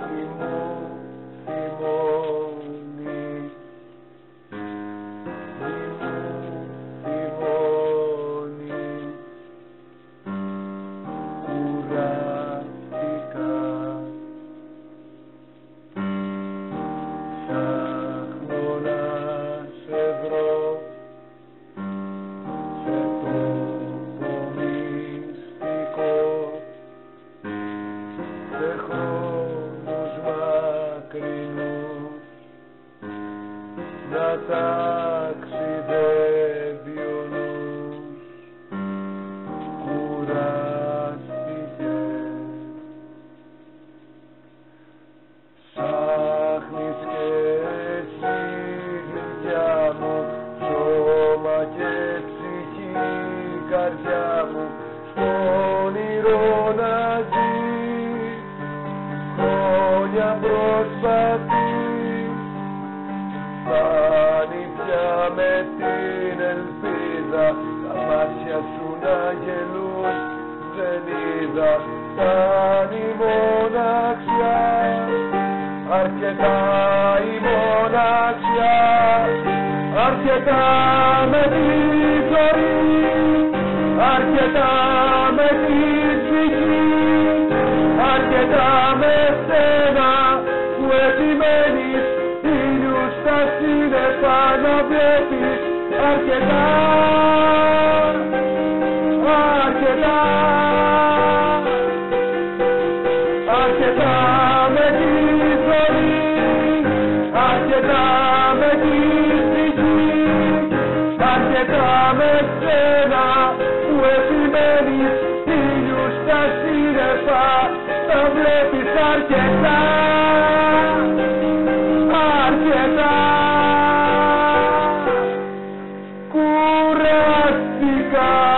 ταξιδεύει ο νους, κουράστηκε. Ψάχνεις και εσύ γλυκιά μου, σώμα και ψυχή, καρδιά μου, στο όνειρο να ζεις, χρόνια προσπαθείς. Φτάνει πια με την ελπίδα, τα μάτια σου να γελούν, δεν είδα. Φτάνει η μοναξιά, αρκετά η μοναξιά, αρκετά με τη ζωή, αρκετά με τη ψυχή, αρκετά με σένα που επιμένεις στα σύννεφα να βλέπεις. Αρκετά, αρκετά, αρκετά με τη ζωή, αρκετά με τη ψυχή, αρκετά με σένα που επιμένεις ήλιους στα σύννεφα να βλέπεις. Αρκετά, αρκετά, κουράστηκα.